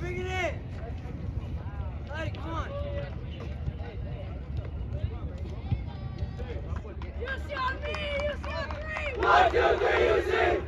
bring it in. Hey, come on. You see on me. You see on three. 1, 2, 3. You see.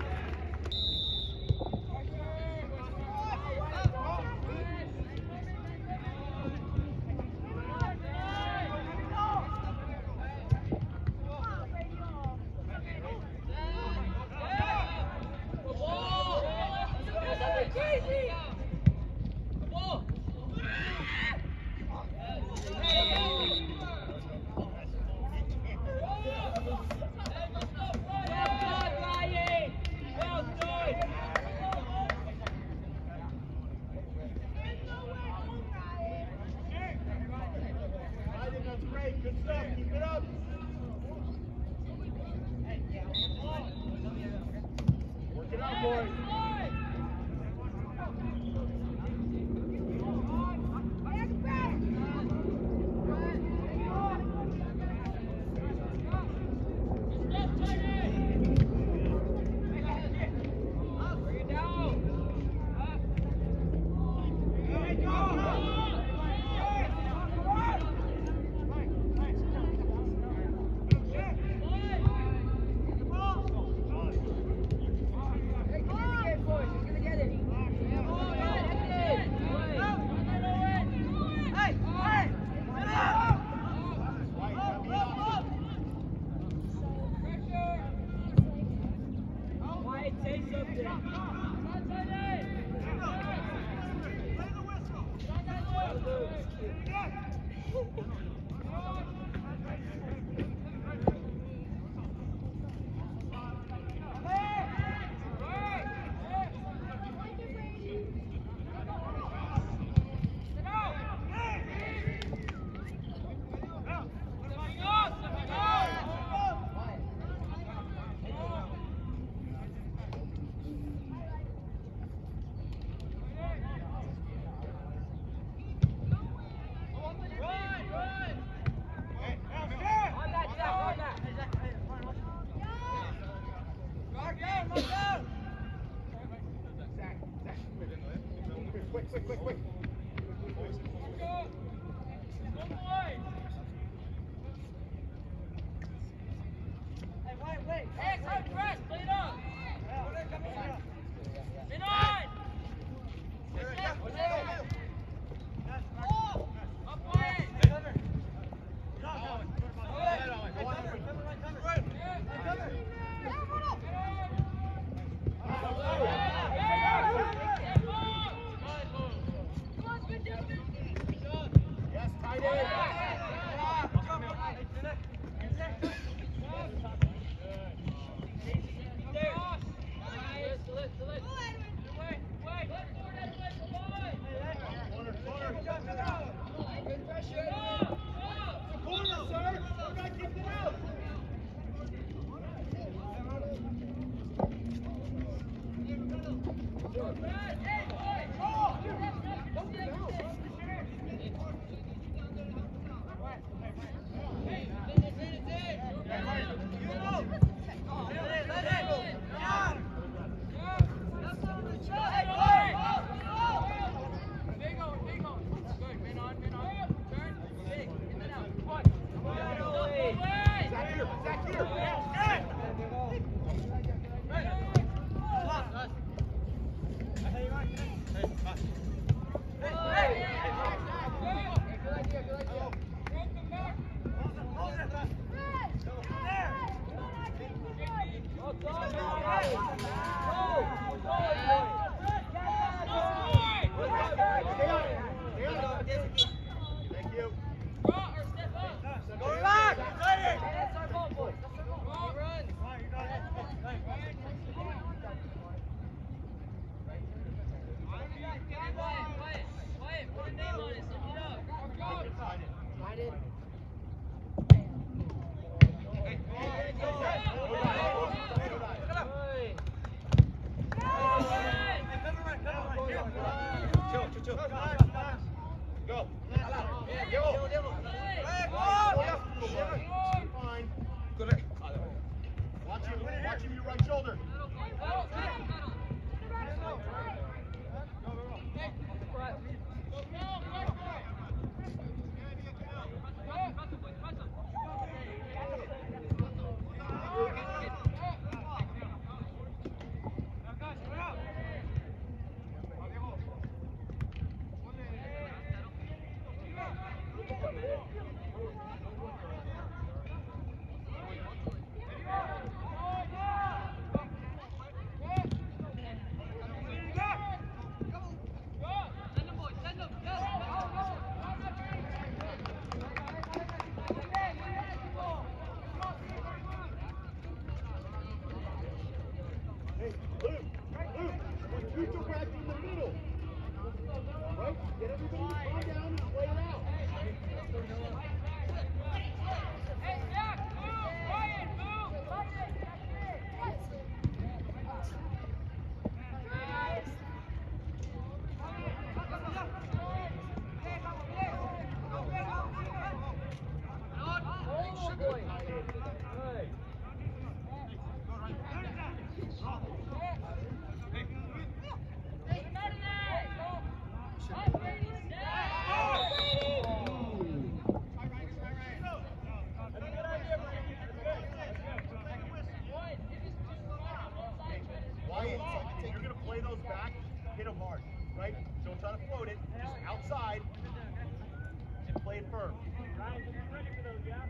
play those back, hit them hard, right? Don't try to float it, just outside and play it firm. Ryan, get ready for those, yeah?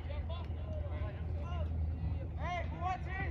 Hey, who wants it?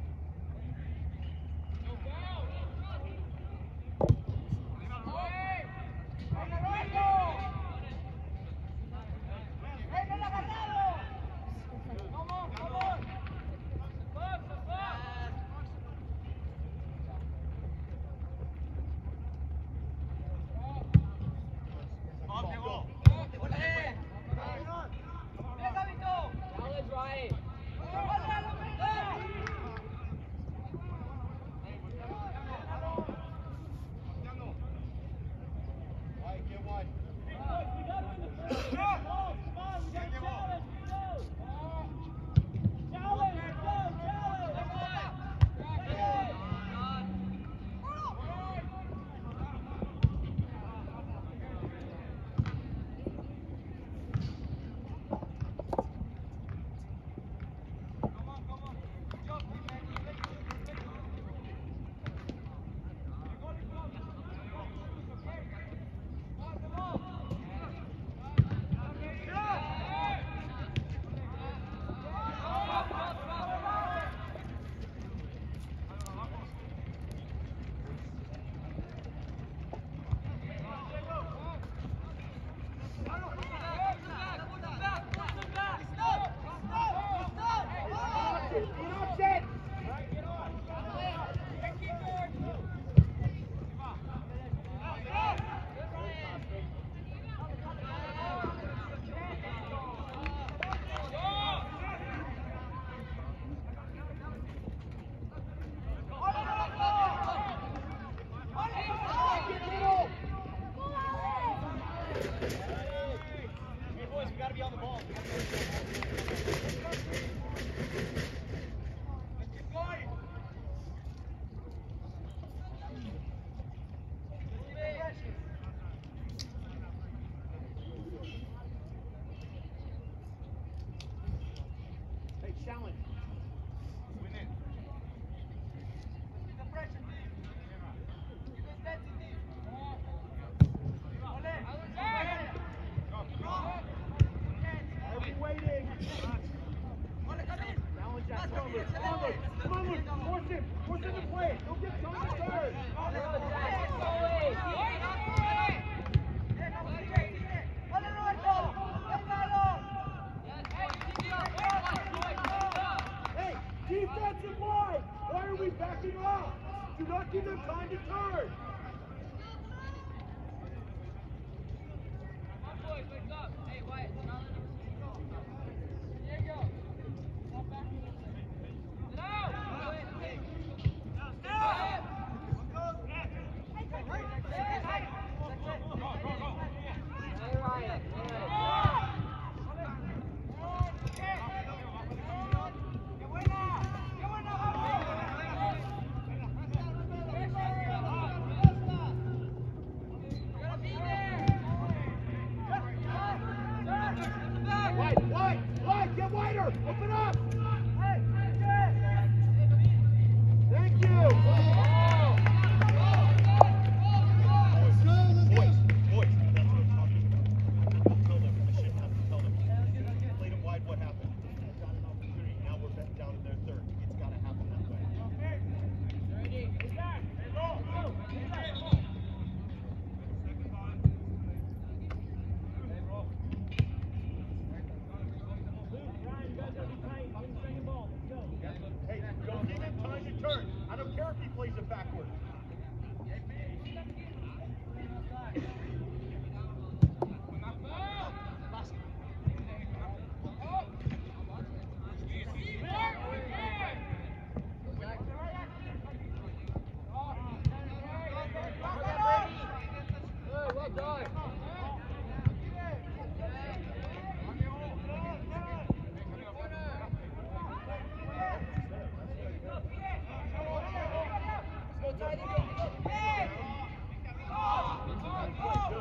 Defensive line! Why are we backing off? Do not give them time to turn! Wide, get wider! Open up! Thank you! Boys, that's what I'm talking about. Tell them, I shouldn't have to tell them. Played them wide, what happened? Got an opportunity, now we're back down to their third. It's got to happen that way. Ready? Back! Go! Hey, don't give him time to turn. I don't care if he plays it backwards. Well done. Good.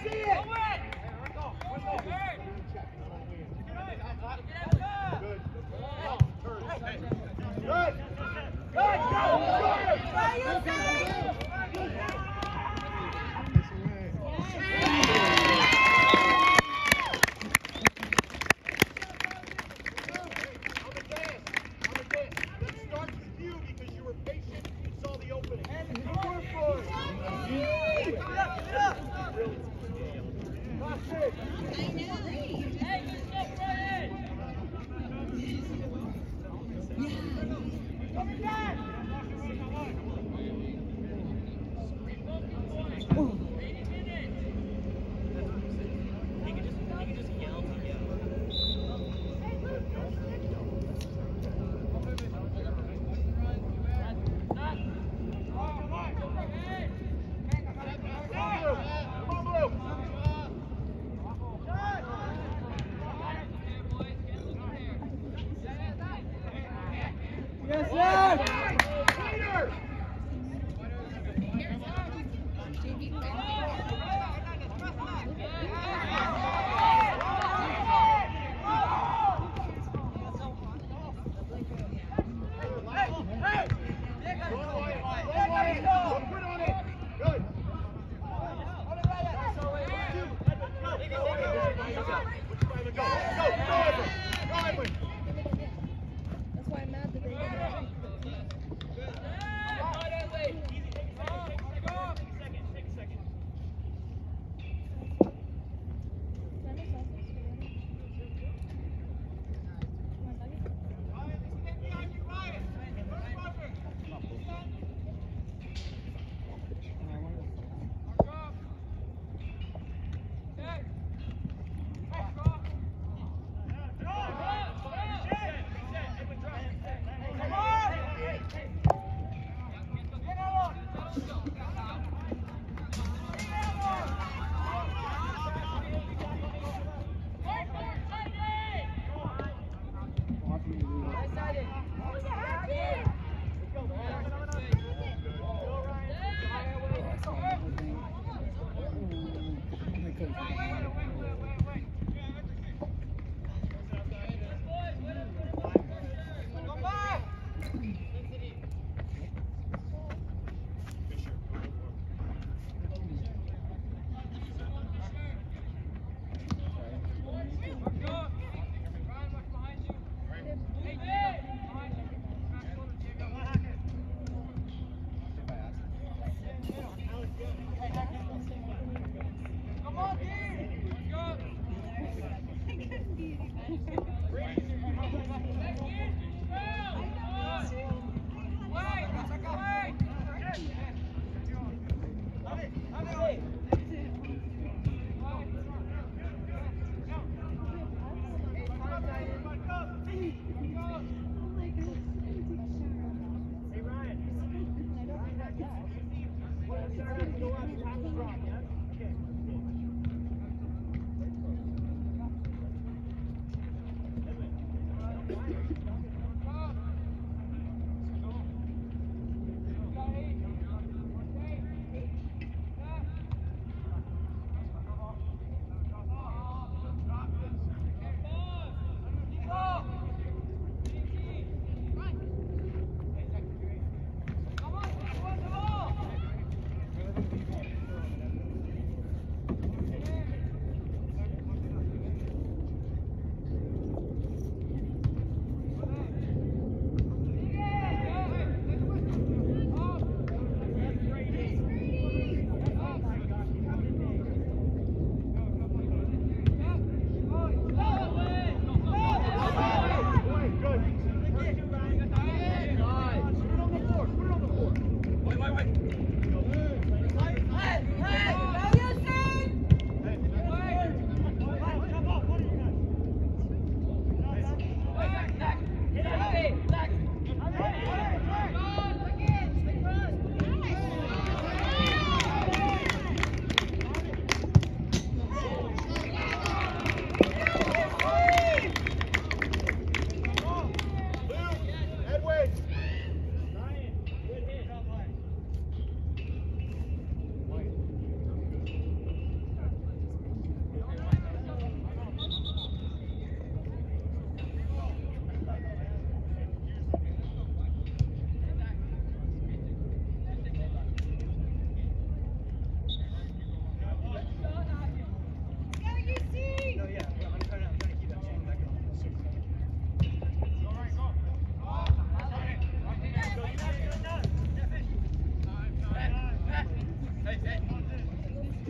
That's why I'm mad that they didn't.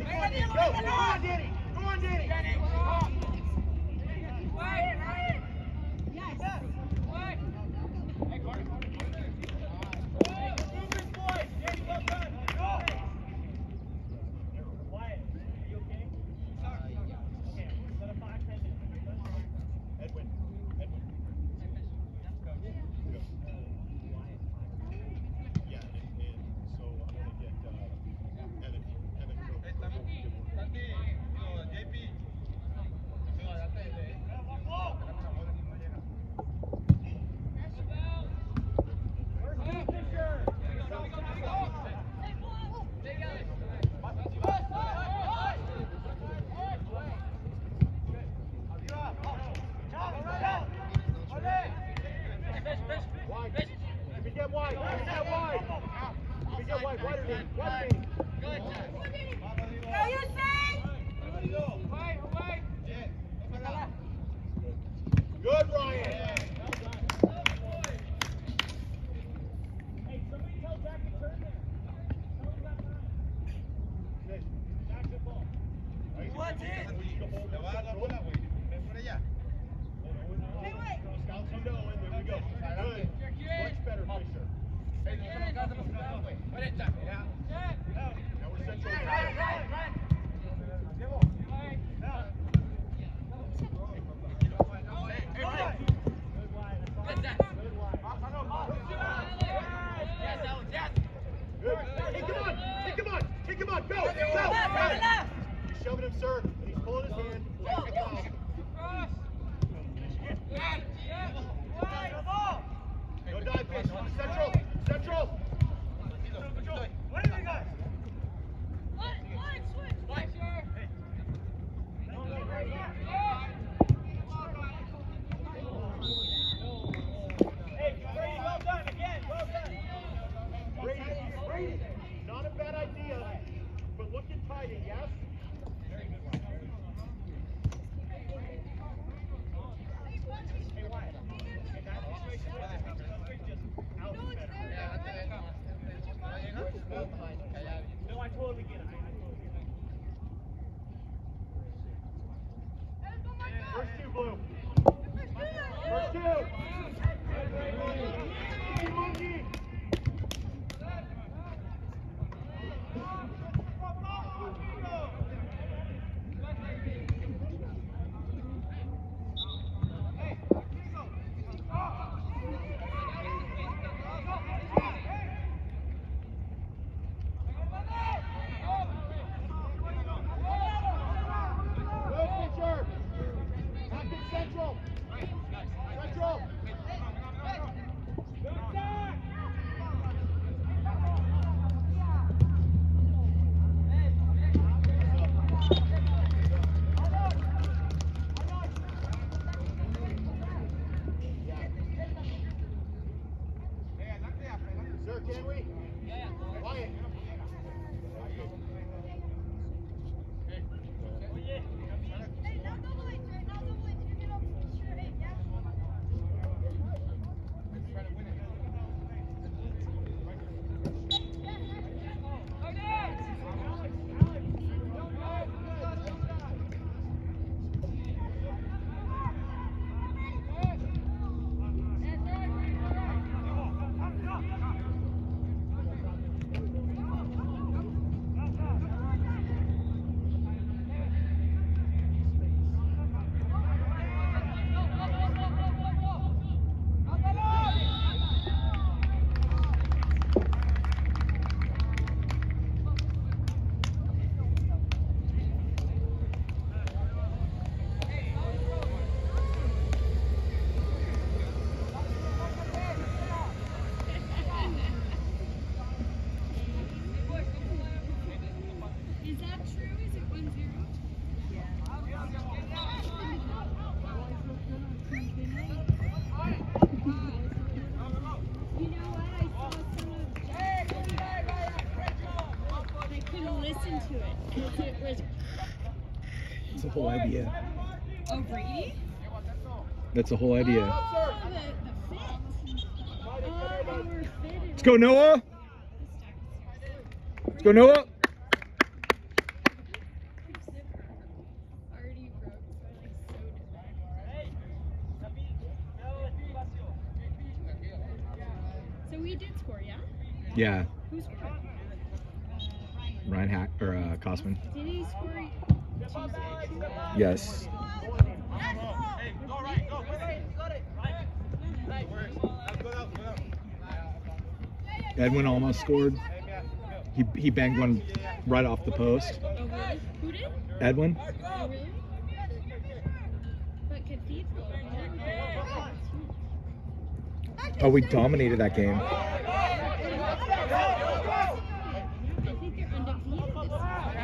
Good, Ryan. Hey, somebody tell Jack to turn there. Tell him that time. Jack the ball. What is? Le va a dar la bola, güey. Ven por allá. Scouts you know, and there we go. Good. Much better, Fisher. Now we're central. Good. Hey, come on, go! He's shoving him, sir, and he's pulling his hand. Go dive, fish. Central. What do you guys? Hey, Brady, well done again. Well done. Brady, not a bad idea, but look at Tidy, yes? Very good one. Hey, Wyatt. In that situation, just out better. No, I totally get it. First two, Blue. First two. Monkey. Sir, can we? Yeah. Wyatt. Is that true? Is it 1-0? You know what? I saw some of I couldn't listen to it because it was. That's the whole idea. Oh, Brady? That's the whole idea. Oh, the fit. Oh, they were fitted. Let's go, Noah. Let's go, Noah. Yeah, Who's scored? Ryan Hack or Kosman. Did he score? Yes. Hey, go right, go. Got it. Right. Go out. Edwin almost scored. He banged one right off the post. Oh, really? Who did? Edwin. Oh, really? But Cathedral. Oh, we dominated that game. I think they're undefeated this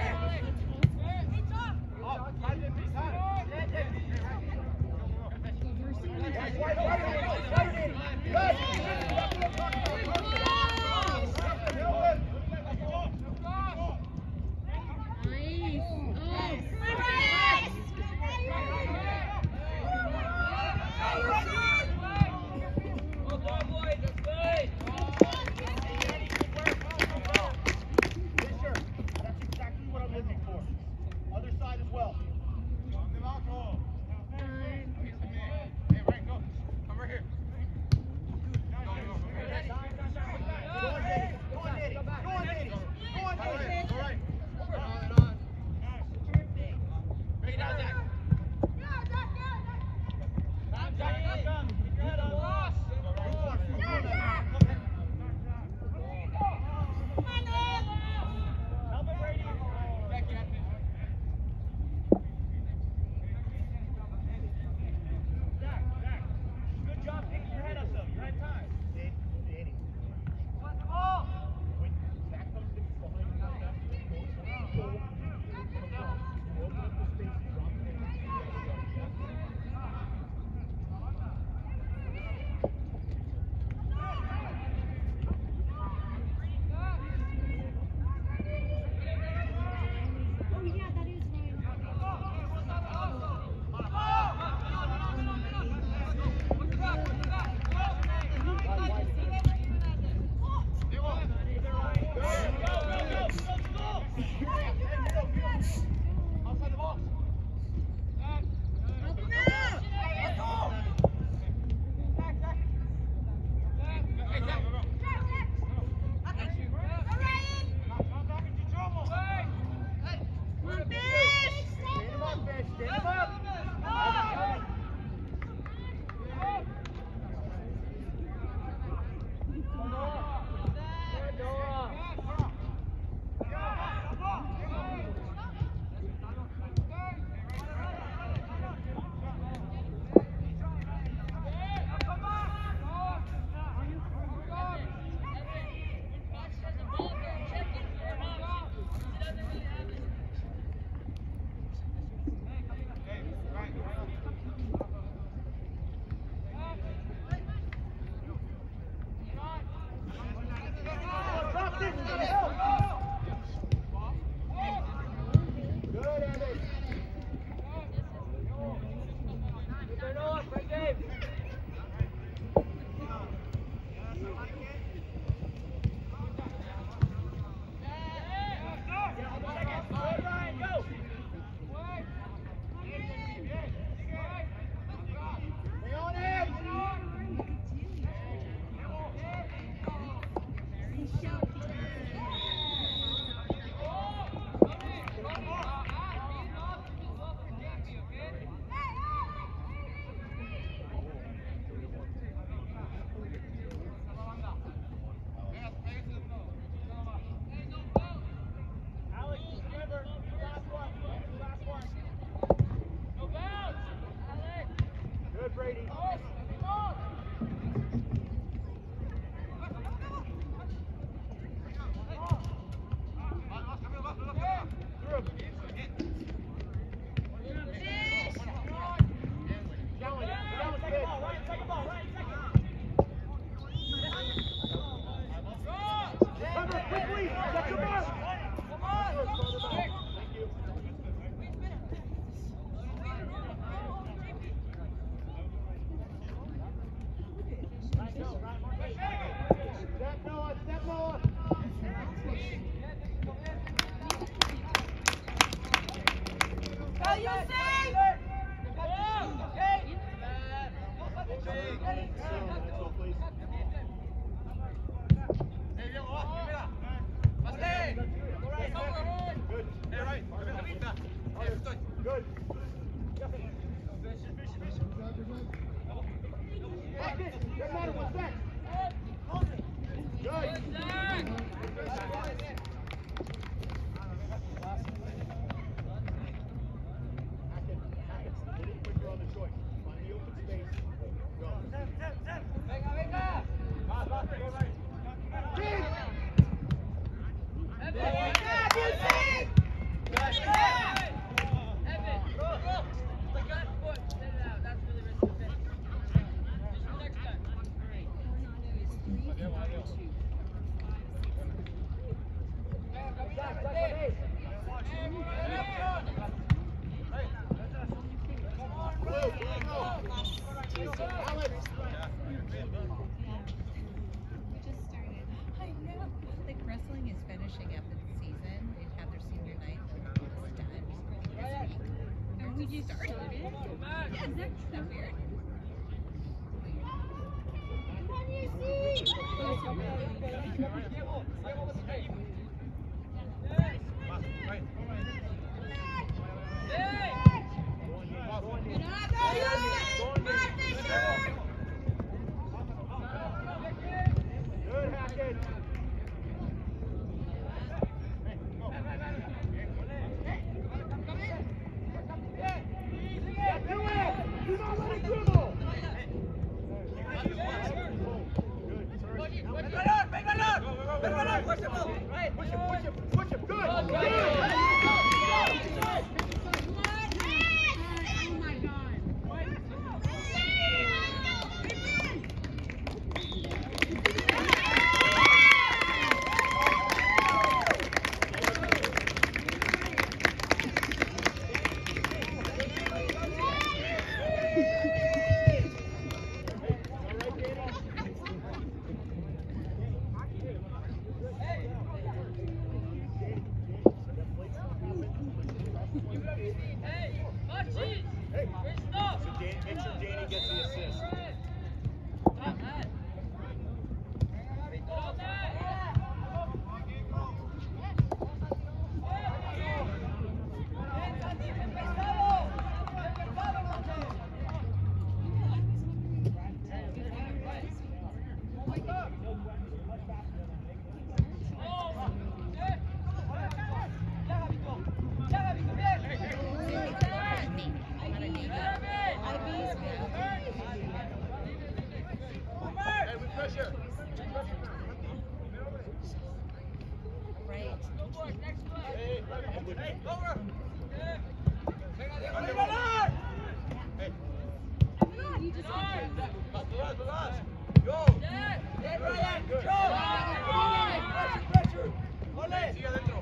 That's exactly what I'm looking for. Other side as well. Hey, right, go. Come right here. Go on, Danny. Go on, Danny. Go on, Danny. Go on, Danny. All right. Bring it down, Zach. Good job picking your head up, though. You're at time. Danny. When Zach comes in behind you like that, go. Open up the space, drop it in. Oh, yeah, that is Outside the box. Good, Brady. Cover quickly! Check your mark! Thank you. Step Noah, step Noah! Hey, yo, Good. Back in. Doesn't matter what's back. Good. Quicker on the choice. Find the open space. Go. Venga, venga. Like wrestling is finishing up its season. They had their senior night and it's done this week. And we just started it. Yeah, that's so weird. Good, Hackett. Make sure Danny gets the assist. Hey, with pressure. Right. Hey, over. Hey. Go. Good. Sigue adentro.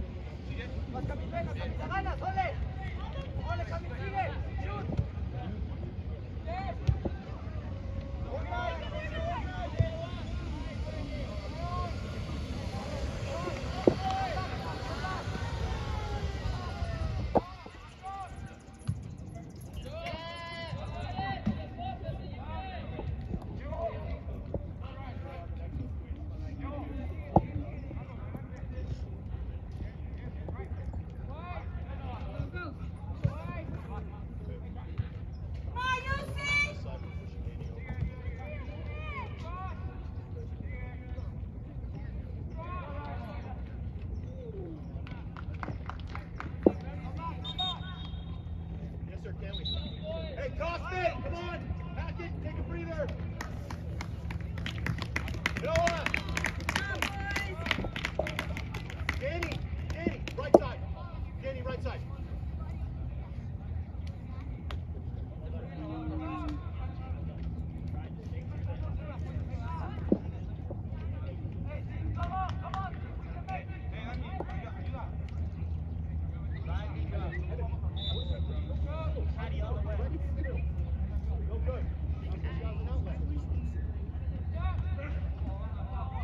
Yes, sir, can we? Hey, Kaufman, come on. Hackett, take a breather. Noah. Danny, right side. Danny, right side. Go good.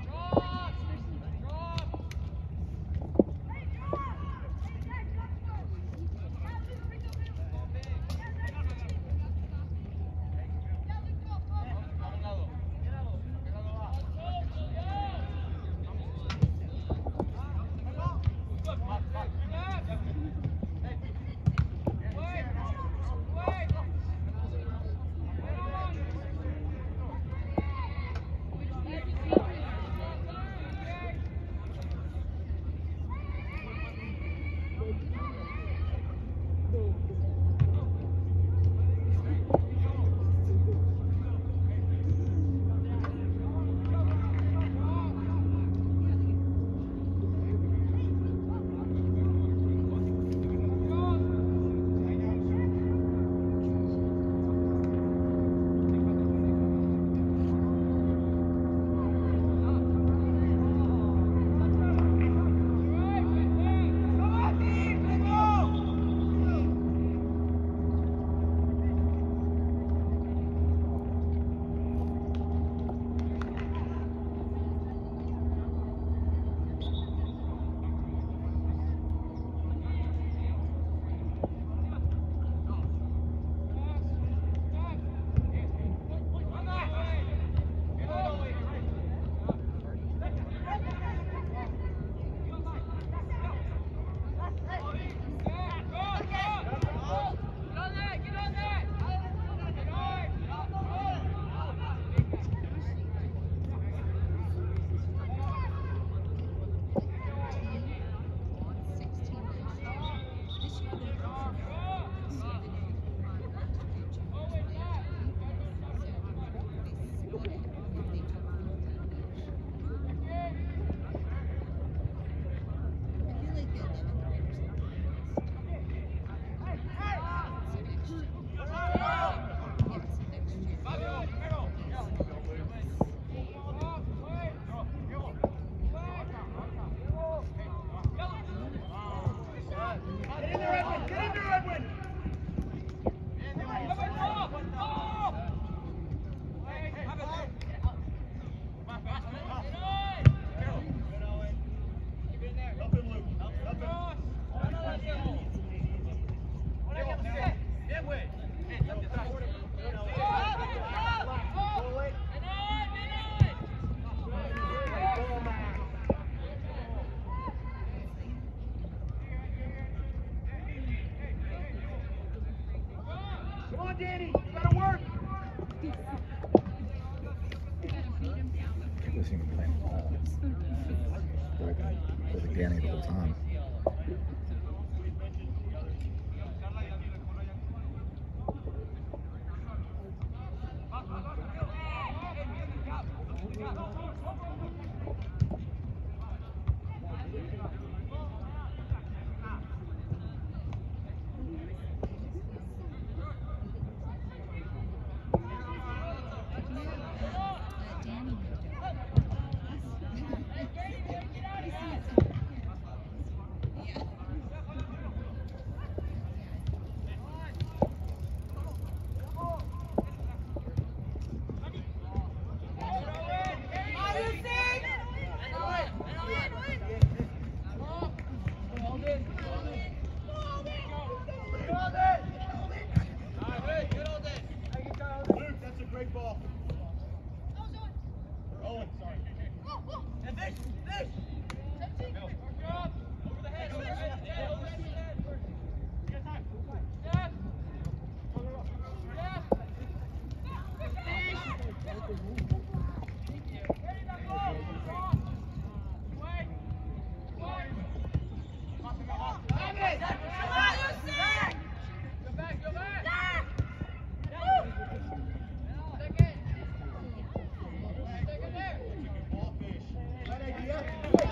Danny. You gotta work. Can't listen to him playing ball. Like Danny the whole time. Danny moved over. Yeah. Luke, that's a great ball. Owen, sorry. Ball fish. Right idea.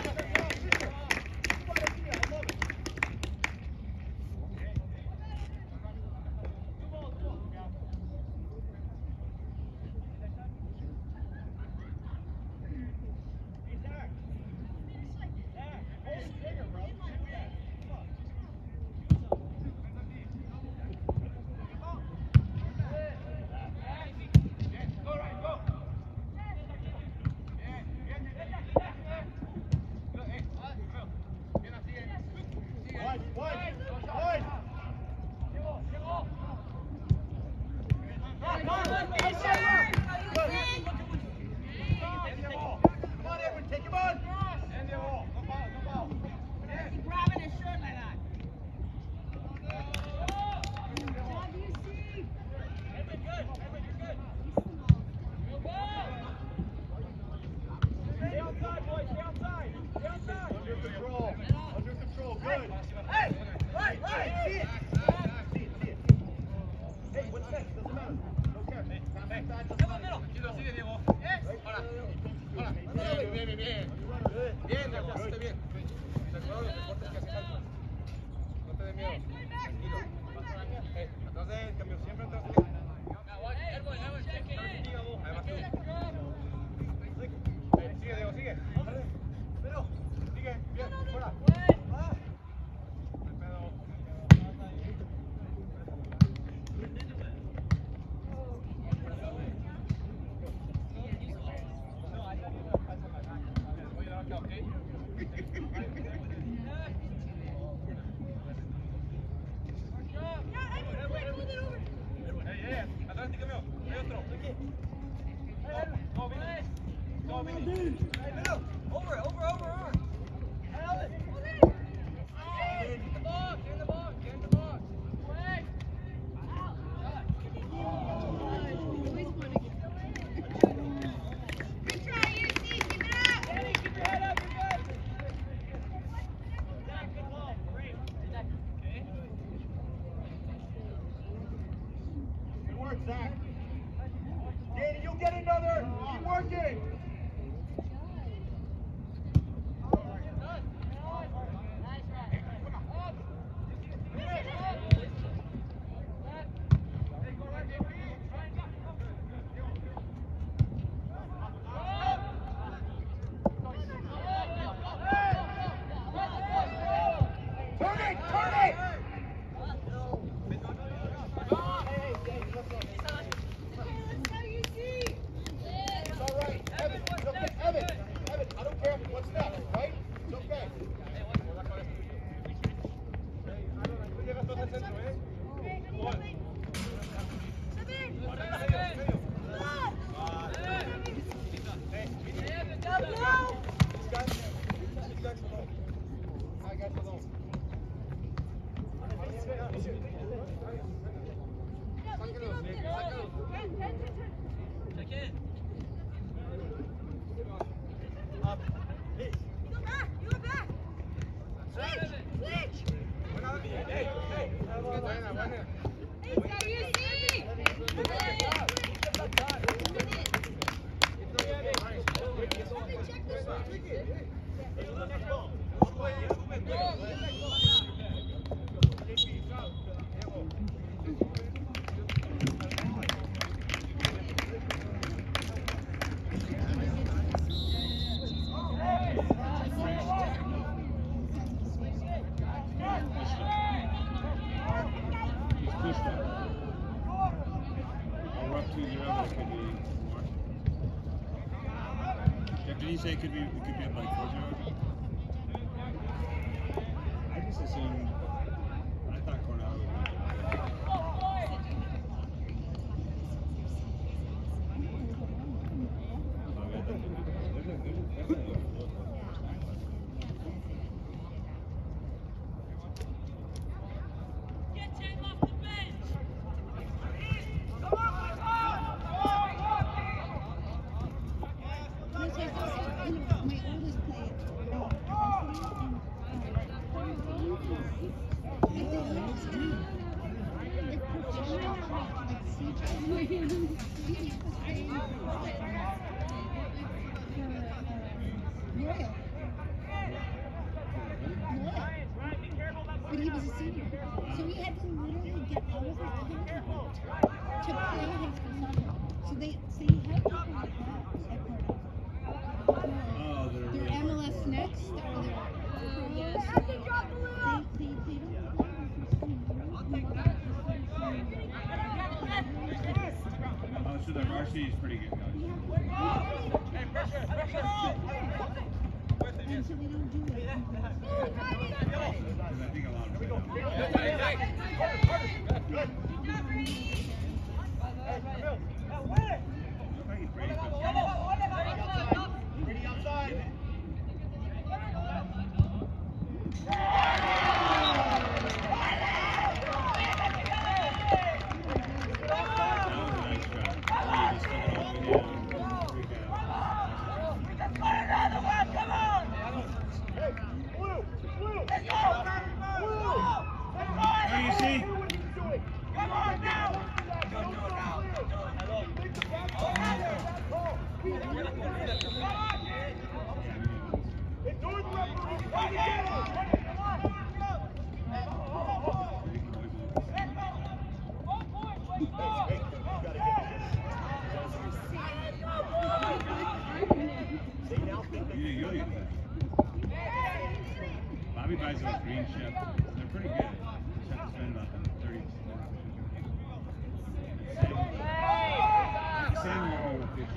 Under control, good. Hey, right, see it. See it. Hey, what's next? Doesn't matter. Okay. Back, doesn't matter. Sigue, Diego. Right? Ahora. Ahora. Bien. Bien, Diego, hacete bien. Te acuerdas los deportes que hace falta. No te dé miedo. Tranquilo. Atrás de él, cambio siempre atrás de él. Ahí vas tú. Sigue, Diego, sigue. Pero, sigue, bien, fuera. Good work, Zach. Danny, you'll get another. Keep working. Turn it! It's all right. Evan, it's okay. Evan, I don't care what's next, right? It's okay. Sáquenlo. Didn't you say it could be up like 4-0? I just assumed. I thought Cornell would win. Get Tatum off the bench. My oldest played. But he was a senior, so he had to literally get all of his content to play high school soccer. So he had people like that at Cornell. Oh, they're Their really MLS Next or their Yes. they Oh, so the varsity is pretty good, guys. and so they don't do it. Because I think a lot of them don't. Brady outside. Bobby buys those green chef. They're pretty good. Just have to spend about 30. Same over 50.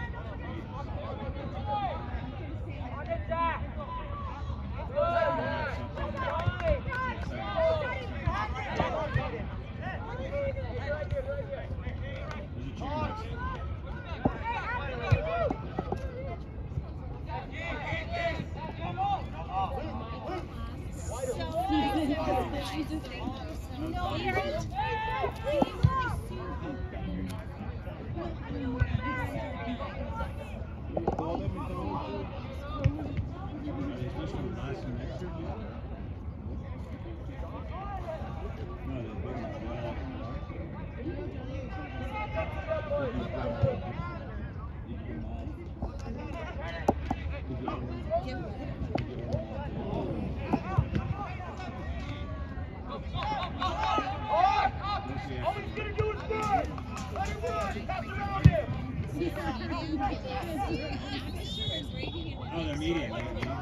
Oh, they're meeting.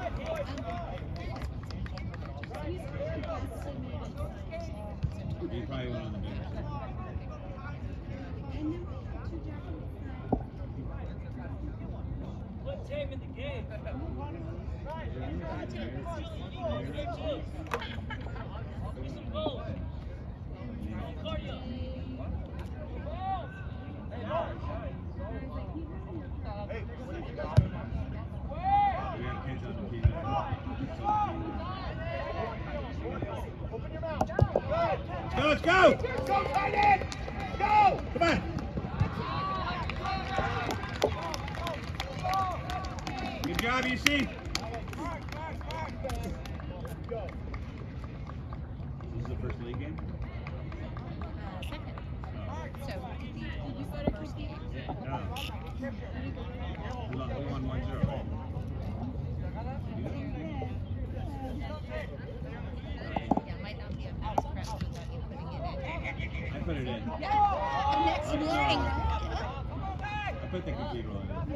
You probably went on the bigger side. Put Tatum in the game. Give some goals. Cardio. Hey, what did you guys We got kids on the TV. open your mouth? Good. Let's go! Go, tight end! Go! Come on! Good job, you see? This is the first league game? Second. So, did you go to first game? No. We won 1-0, right? Yeah, might not be a mouse press without you putting it in. I put it in. Next morning. I put the cathedral in.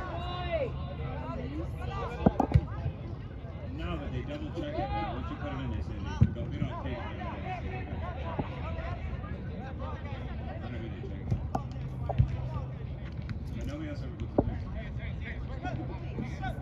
Now that they double check it, once you put it in, they say we don't take it. I don't know who they check. But nobody else ever puts it in.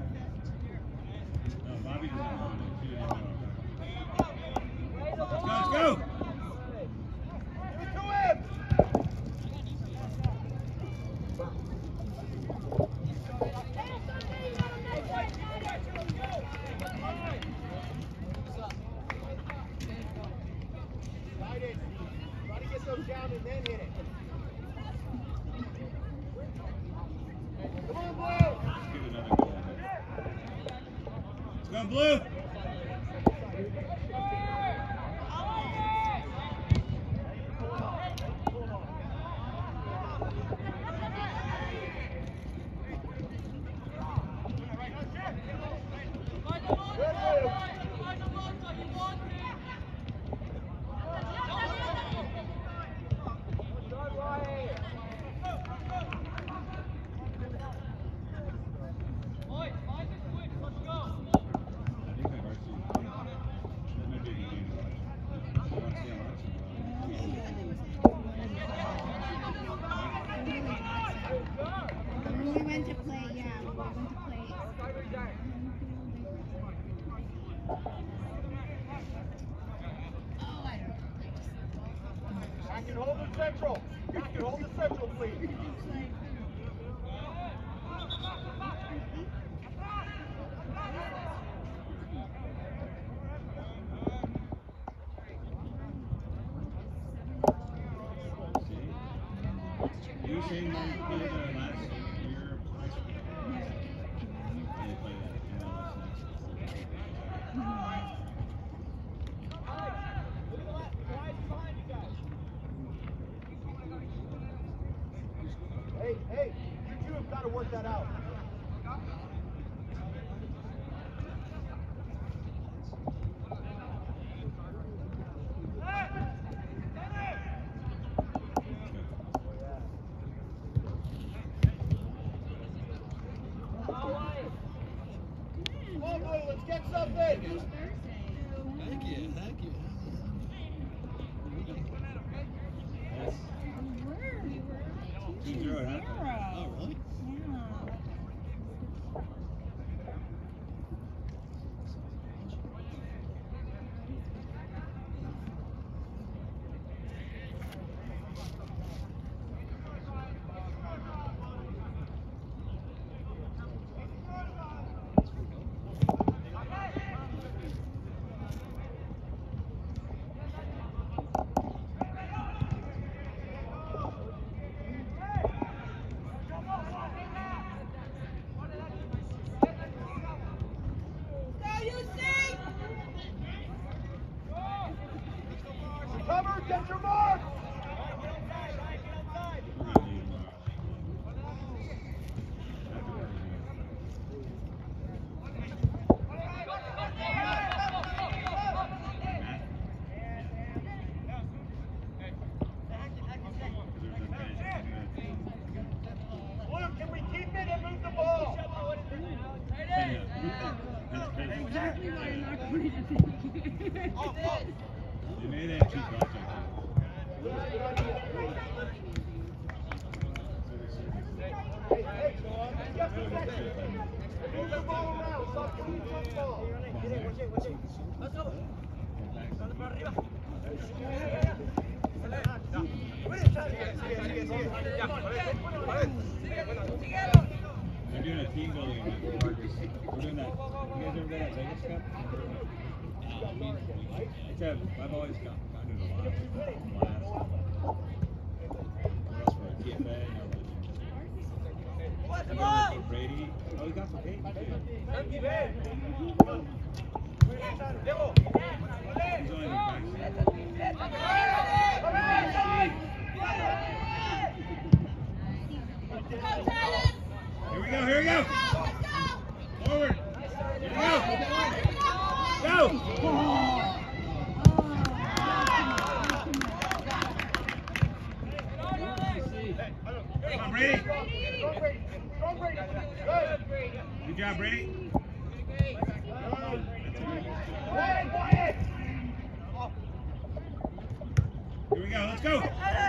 it. Try to get those down and then hit it. Come on, Blue! Let's get another goal. Let's go, Blue! When we went to play, yeah, we went to play. Oh, I don't know. I can hold the central. I can hold the central, please. You were saying that you played last year of high school? Yeah, you played that in MLS Hey, hey, you two have got to work that out. Come on, Blue, let's get something. Thank you, thank you. Yes. We were 2-0 at halftime. Oh, really? Yeah. Cover, get your mark. We're gonna need more. Blue, can we keep it and move the ball? You made that cheap project. Hey, hey, just a second. Move the ball around. Stop doing football. They're doing a team building event for Marcus. We're doing that. You guys ever been at Vegas Cup? I've always gone to a lot of blast. What else for TFA? Brady. Oh, he got some Peyton too. He's only been Here we go, here we go! Forward! Here we go! Go! Come on, Brady! Good job, Brady! Here we go, let's go!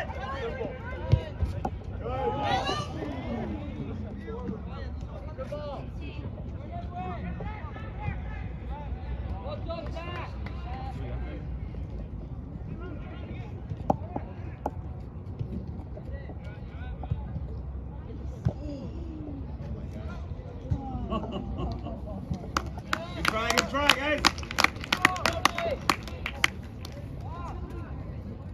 Good ball. Good try, guys!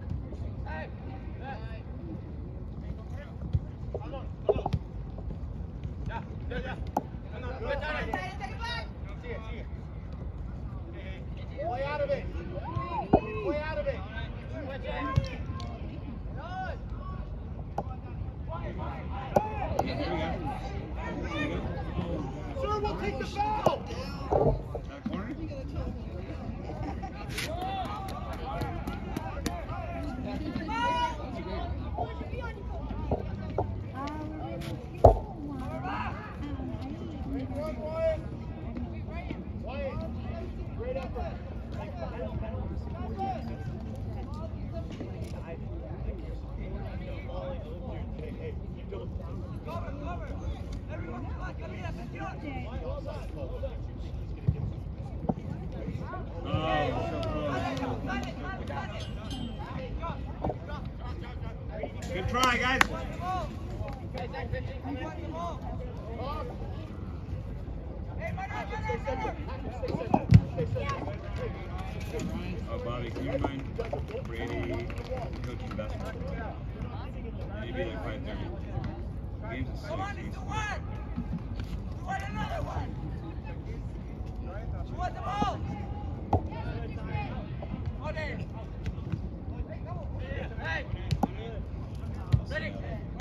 try, guys. Oh, Bobby, can you remind Brady coaching basketball? Maybe like 5:30. Game's at 6. Another one. She wants the ball. Okay. Hey. Ready.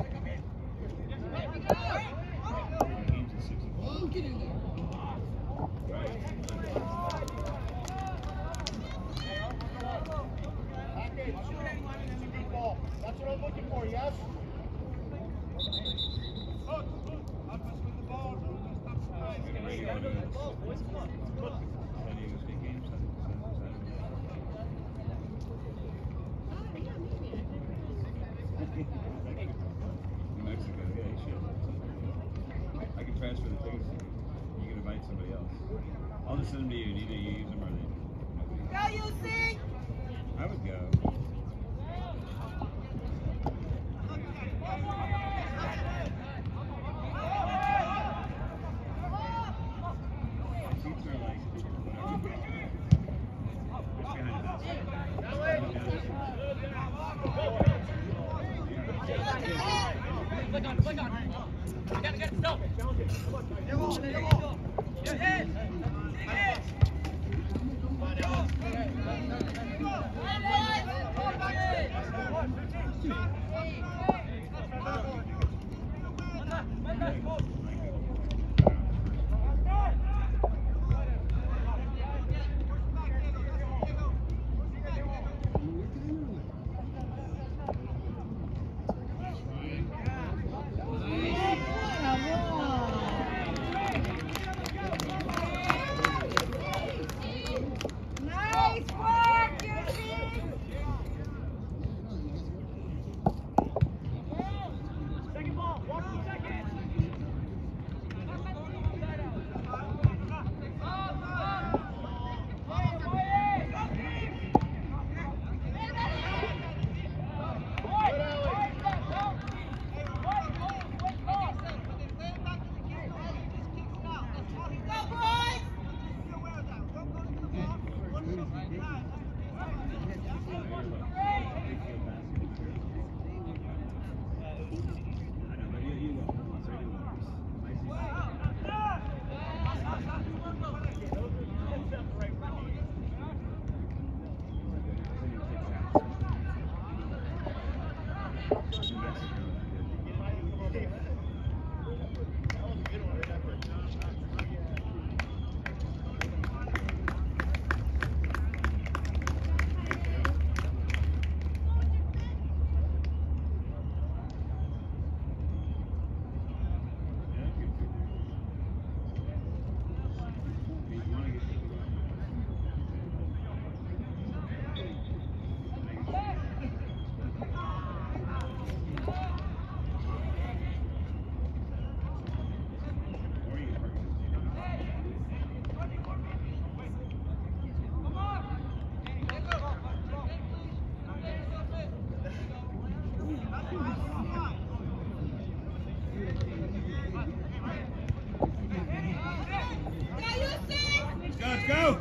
Game's at 6 o'clock. Oh, get in there. Right? That's what I'm looking for, yes? New Mexico, yeah, you should. I can transfer the tickets to you. You can invite somebody else. I'll just send them to you, and either you use them or they. Go, you sing. I would go. Seats are like just behind the basket. Click on. You gotta get stop. Nice work, Eugene! Second ball, walk to second. Let's go.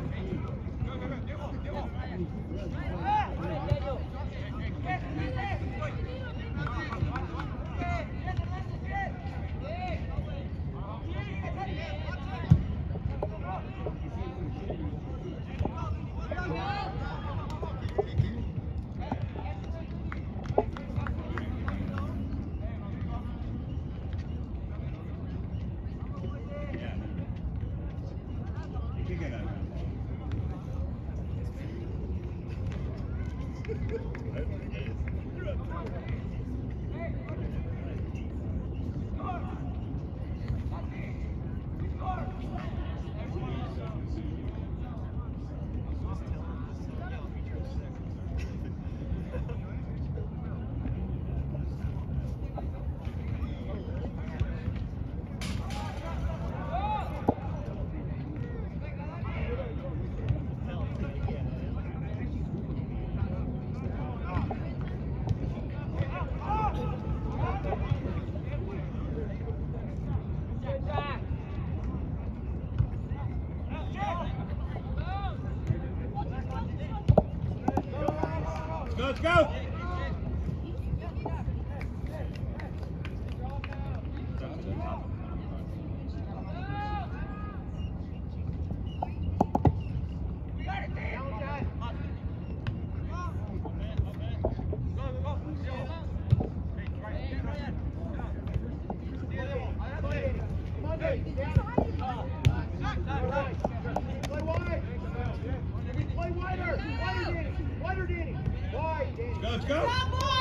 go, let's go! Let's go!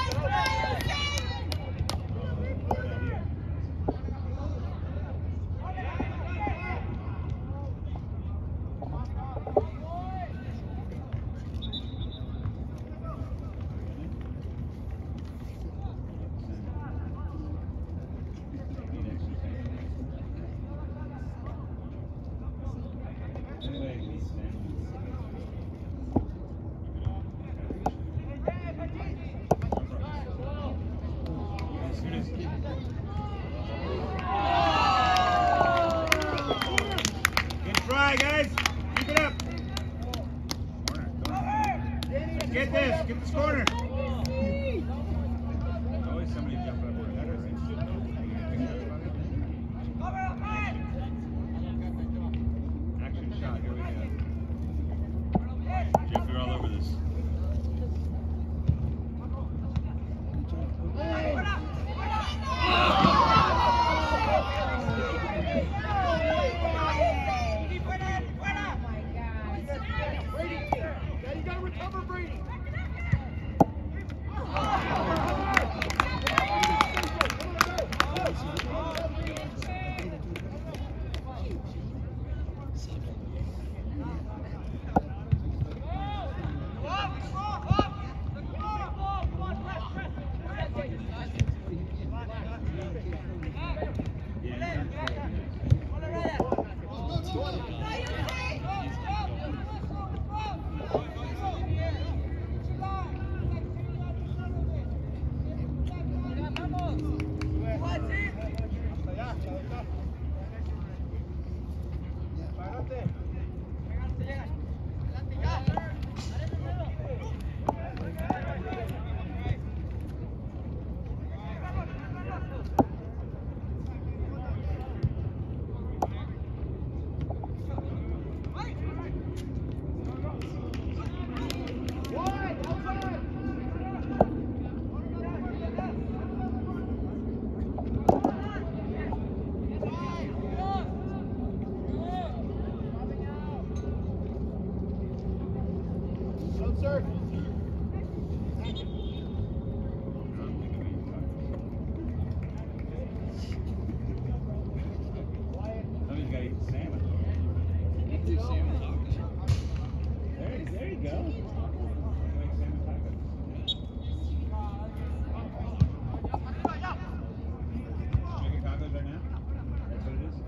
Good try, guys. Keep it up. Let's get this. Get this corner. There's always somebody jumping up for a header, right? Action shot. Here we go. Jeff, you're all over this. Somebody's got to eat salmon. There you go. Chicken tacos right now? That's what it is?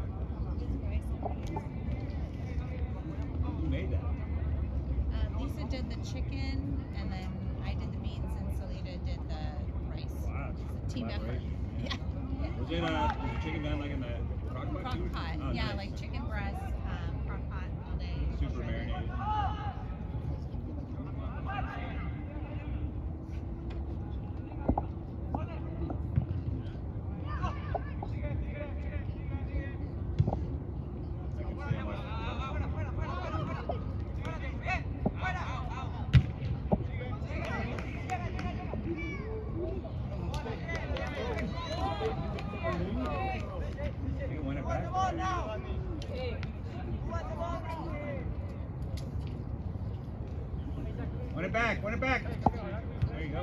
Who made that? Lisa did the chicken, and then I did the beans, and Salita did the rice. Wow, It's a team effort. collaboration. Yeah. Was the chicken done like in the crock pot? Crock too? pot. Oh, Yeah, nice. like chicken breast, crock pot all day. Super marinated. You win it back. Win it back, win it back. There you go.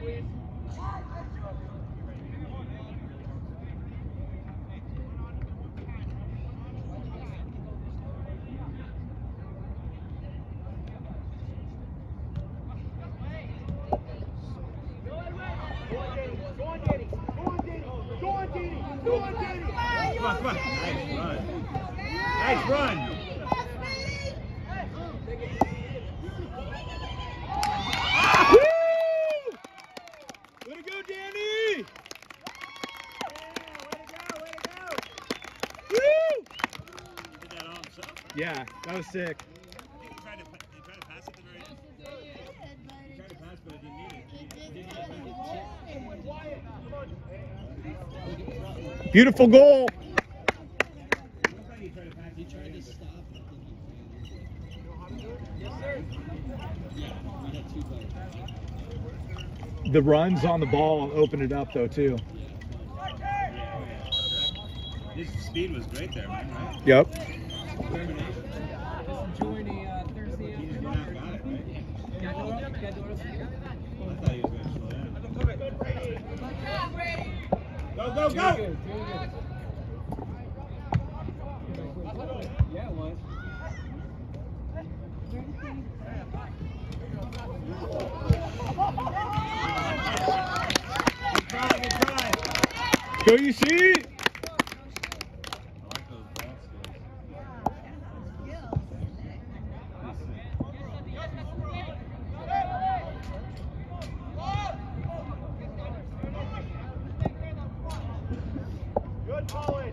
Come on, come on. Nice run. Nice run. Way to go, Danny! Woo! Did that all himself? Yeah, that was sick. He tried to pass at the very end. He tried to pass, but it didn't need it. He didn't Beautiful goal. He tried to stop. The runs on the ball opened it up though too. His speed was great there, man, right? Yep. Just enjoying the Thursday afternoon. Got it, right? I thought he was going to slow down. Go, go, go! Yeah, it was. Good try. Go, you see? Good, Colin.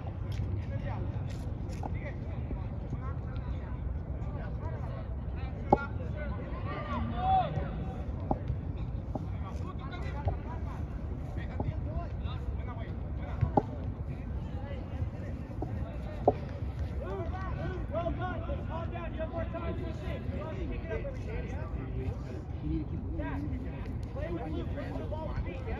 Well done. Calm down. You have more time to think. Jack, play with Luke. Bring the ball with feet, yeah?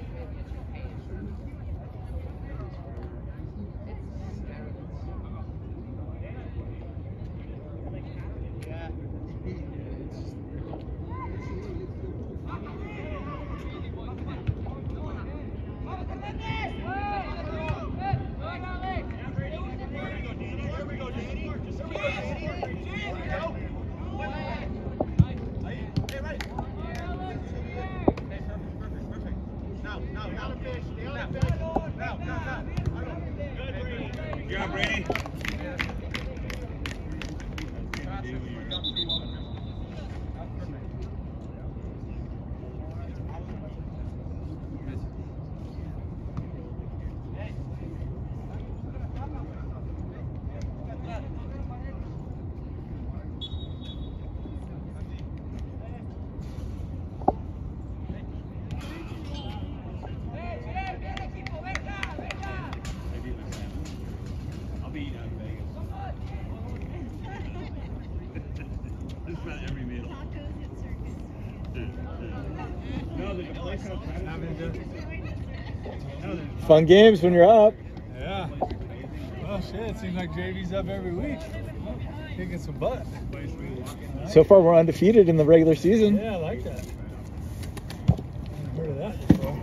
Good job, Brady. I'll be eating out in Vegas. Just about every meal. No, there's a place outside. Fun games when you're up. Yeah. Well, shit, it seems like JV's up every week. Kicking some butt. So far, we're undefeated in the regular season. Yeah, I like that. I've heard of that before.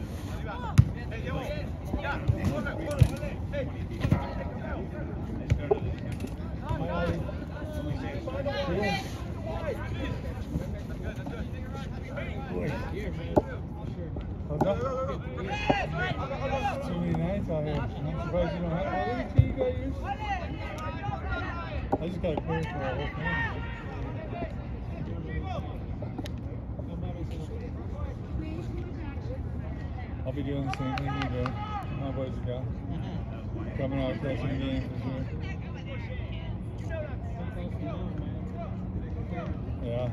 Too many nights out here. I'm surprised you don't have. Oh, look at you got yours. I just got a clear for our whole family. I'll be doing the same thing you do. My boys are going. Coming out across the game for sure. Yeah.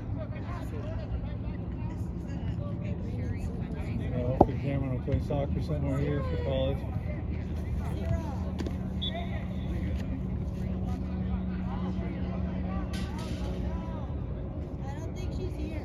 Hopefully Cameron will play soccer somewhere here for college. I don't think she's here.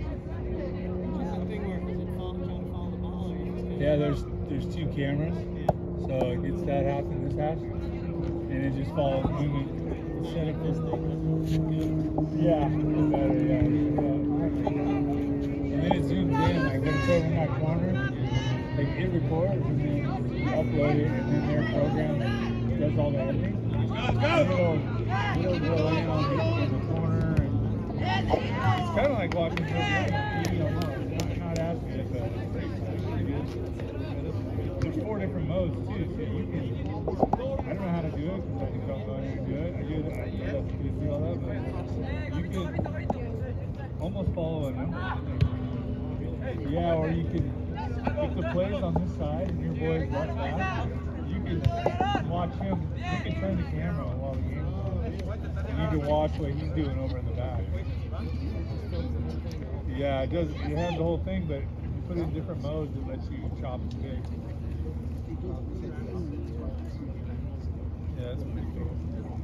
Yeah, there's two cameras, so it gets that half in this half, and it just follows movement. Set up this thing. Yeah, better, yeah. And then it zooms in like it's over in that corner, like it records and then you upload it, and then their program does all the editing. Let's go! It'll go in on the corner. And it's kind of like watching TV almost. Not as good, but it's pretty good. There's 4 different modes too, so you can. I don't know how to do it because I just don't know how to do it. I do all that, but you could almost follow a number. Yeah, or you can, if the play's on this side and your boy's left back, you can watch him. You can turn the camera while the game's on, and you can watch what he's doing over in the back. Yeah, it does. It has the whole thing, but if you put it in different modes, it lets you chop and pick. Yeah, that's pretty cool.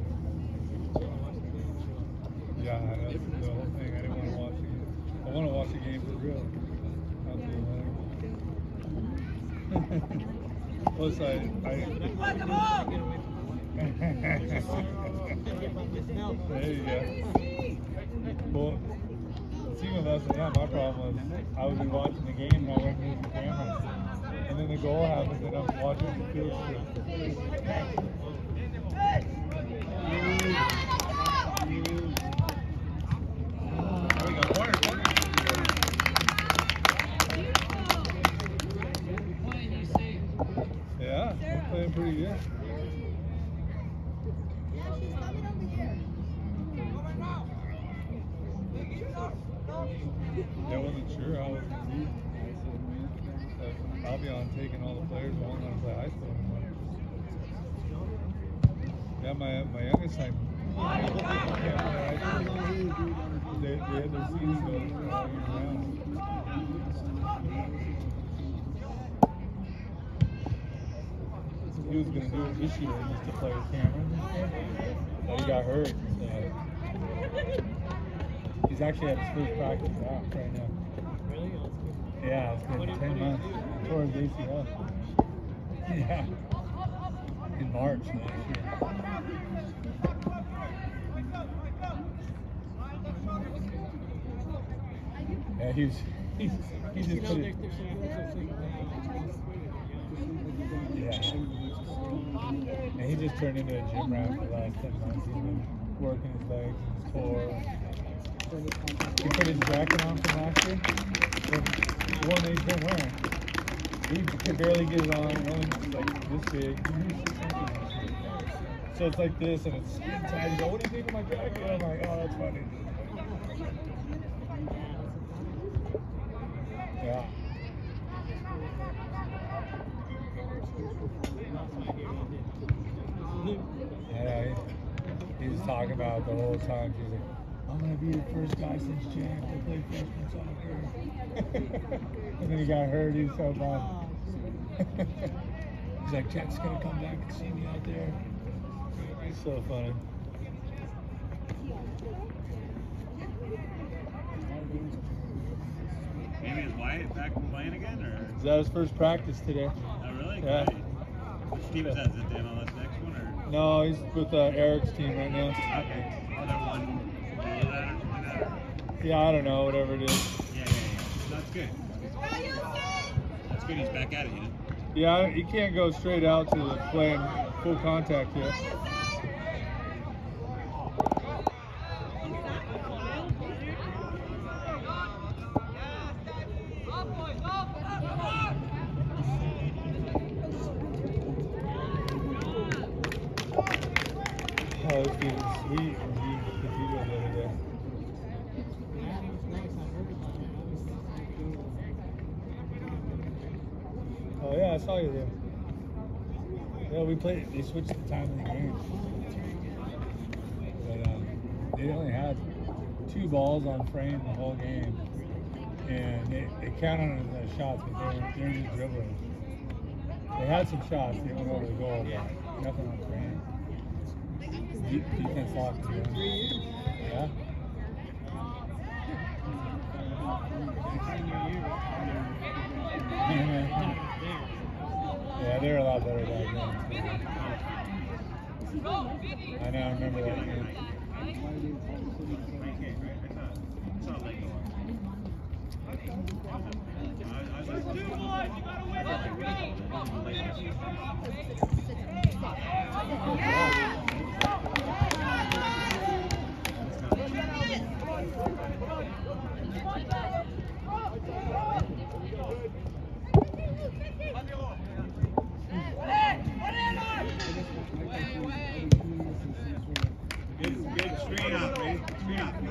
Yeah, that's the whole thing. I didn't want to watch it. I want to watch the game for real. Plus, I there you go. Well, speaking of us, yeah, my problem was I would be watching the game and I wouldn't use the camera. And then the goal happens and I'm watching the field strip. Yeah, we're playing pretty good. I wasn't sure how it would be. I'll be on taking all the players on and play high school anymore. Yeah, my youngest son can't play high school. They had their seasons go all year round. He was going to do it this year just to play with Cameron, but he got hurt. So he's actually at his first practice out right now. Yeah, it's been 10 months. Tore his ACL. Yeah. In March last year. Yeah, he just put it. Yeah. And he just turned into a gym rat for the last 10 months. He's been working his legs and his core. He put his jacket on from last year. The one that he's been wearing. He could barely get it on, only like this big. So it's like this and it's skin tight. He goes, what do you think of my jacket? I'm like, oh, that's funny. Yeah. Yeah, he was talking about the whole time. He's like, I'm going to be the first guy since Jack to play freshman soccer. And then he got hurt. He's so bad. He's like, Jack's going to come back and see me out there. He's so funny. Maybe is Wyatt back playing again, or? Is that his first practice today? Oh, really? Yeah. Great. Which team is that? Is it the MLS next one, or? No, he's with Eric's team right now. Okay. Oh, that one below that or something like that? Or? Yeah, I don't know, whatever it is. Yeah. That's good. That's good. He's back at it, you know? Yeah, he can't go straight out to playing full contact yet. Oh, this dude is sweet. He competed the other day. Oh yeah, I saw you there. Yeah, we played. They switched the time of the game, but they only had 2 balls on frame the whole game, and they counted them as shots, but they were just dribbling. They had some shots. They went over the goal, but nothing on frame. Defense locked it in. Yeah. Yeah, they're a lot better back then. I know, I remember that game. It's not late. I Good screen up, ready? Screen up.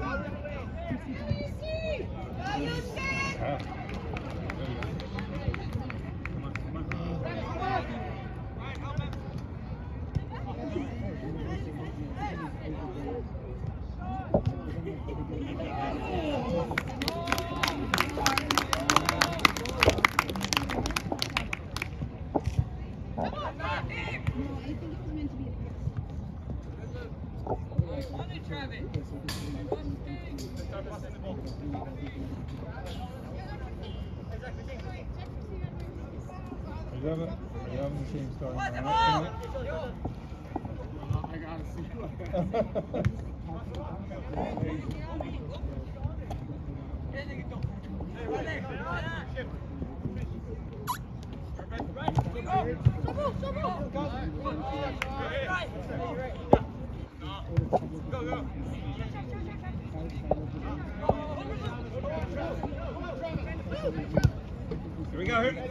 Are you having the same starting lineup tonight? I gotta see. Here we go, here.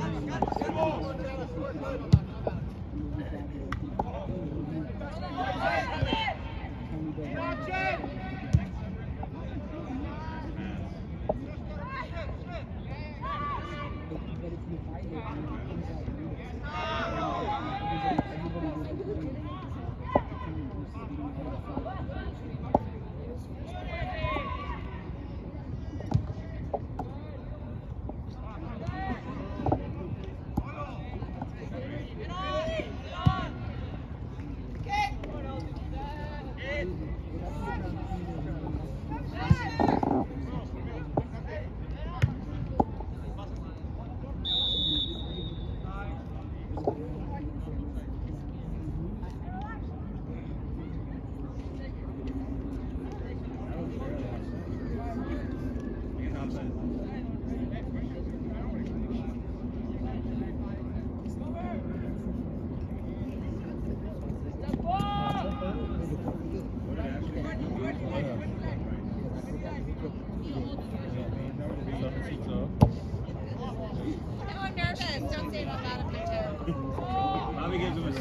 Bobby gives him a 6.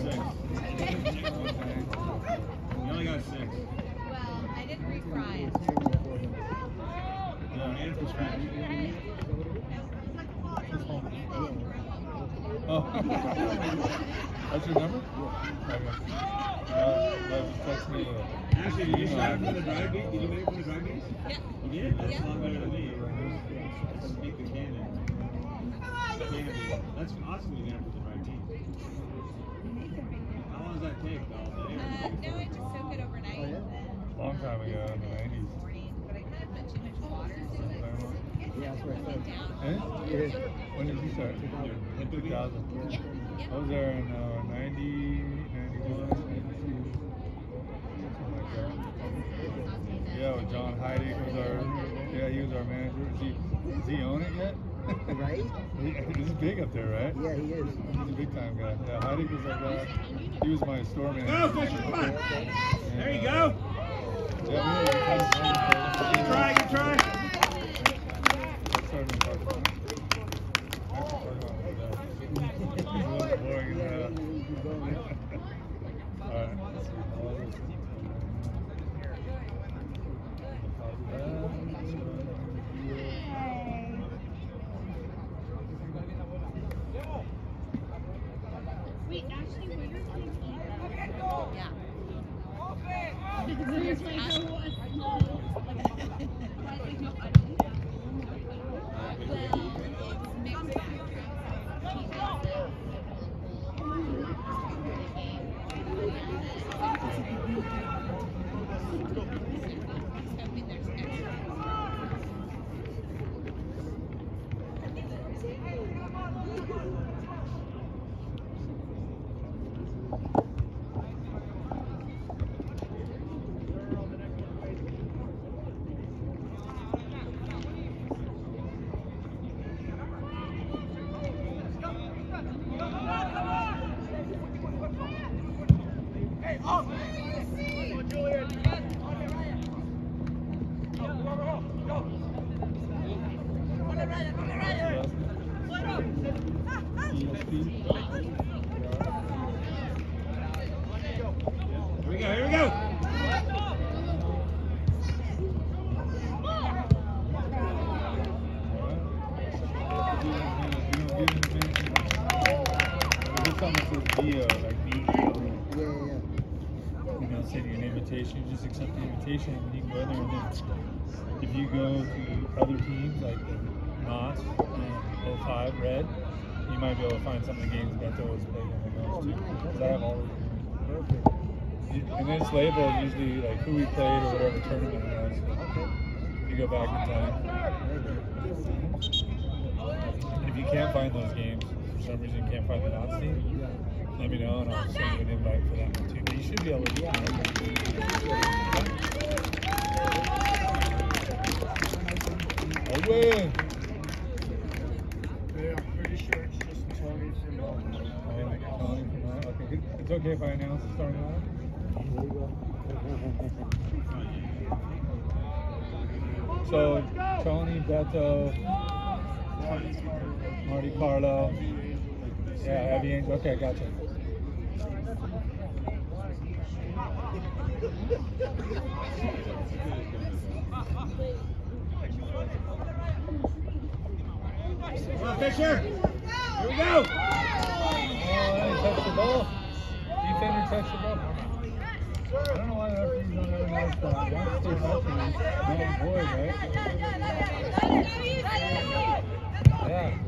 He only got a 6. Well, I didn't refry it. Yeah, and from scratch. Oh. That's your number? Okay. Text me. Actually, did you shot it from the drive beat? Did you make it from the drive beat? Yeah. You did? That's Yeah. a lot better than me. Speak the cannon. That's awesome you made it from the drive beat. How long does that take, though? No, I just soak it overnight. And then Long time ago in the 90s. morning, but I kind of put too much water into it. Yeah, that's what I said. Eh? When did you start? 2000. Yeah. I was there in 90, 91, 92. Something like that. Yeah, with John Heidig was he was our manager. Does he own it yet? Right? He's big up there, right? Yeah, he is. He's a big time guy. Yeah, Heidig was our guy. He was my store manager. Go, Fisher, come on. There you go. Yeah, Good try, good try. That's starting to talk about. Boring as hell. Alright. Wait, Ashley, where your kids eat? Yeah. Because there's like no Here we go. Send you an invitation, you just accept the invitation, and you can go in there. And then if you go to other teams like Knott's and 05 Red, you might be able to find some of the games Beto has played in those too. Because I have all of them. And then it's labeled usually like who we played or whatever tournament it was. If you go back in time. And if you can't find those games, for some reason you can't find the Knott's team, let me know and I'll send you an invite for that one too. But you should be able to do that. I'll win. Yeah, I'm pretty sure it's just Tony from Okay, good. It's okay if I announce the starting line? So, Tony, Beto, Marty Carlo. Yeah, Abby Angel. Okay, gotcha. Come on, Fisher. Here we go. Oh, touch the ball. Defender touched the ball. I don't know why the referees don't ever notice that. Once they touch it, it's no void, right? Yeah.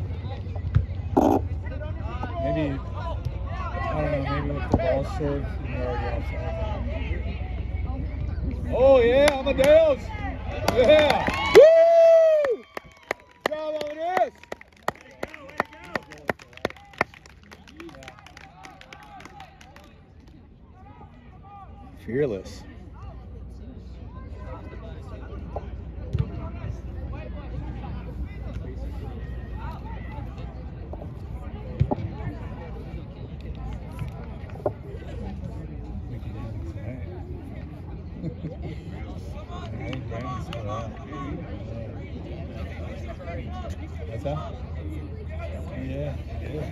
Maybe, I don't know, maybe if the ball served, you're already outside. Oh yeah, Amadeus! Yeah! Woo! Good job, Amadeus! Fearless. What's that? Yeah, yeah.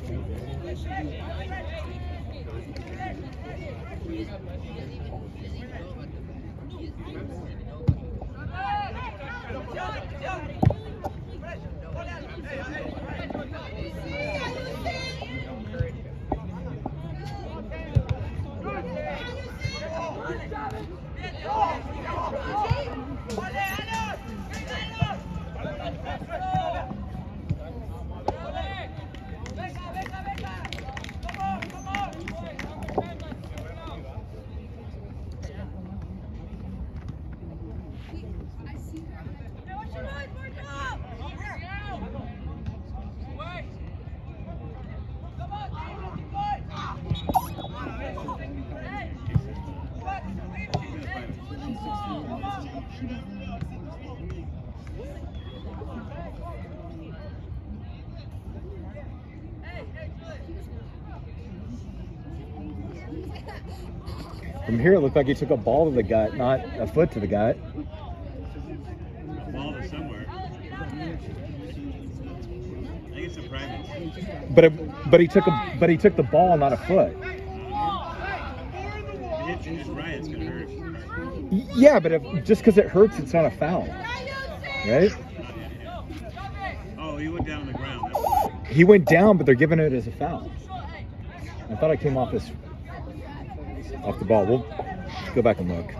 From here, it looked like he took a ball to the gut, not a foot to the gut. A ball to somewhere. I think it's a private. But he took the ball, not a foot. If it hits you just right, it's gonna hurt. Yeah, but just because it hurts, it's not a foul, right? Oh, he went down on the ground. That's why. He went down, but they're giving it as a foul. I thought I came off the ball. We'll go back and look.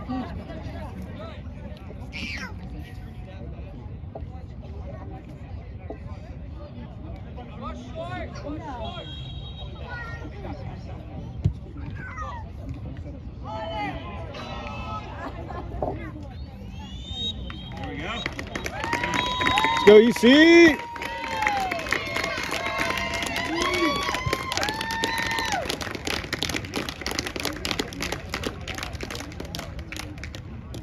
There we go. Let's go, EC!